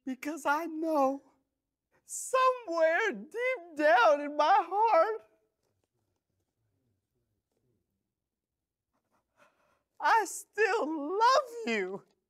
Because I know somewhere deep down in my heart, I still love you.